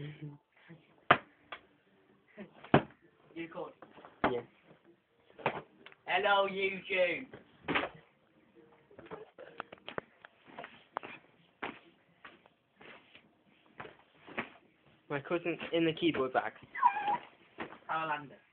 You called. Yeah. Hello, YouTube. My cousin's in the keyboard bag. Highlander.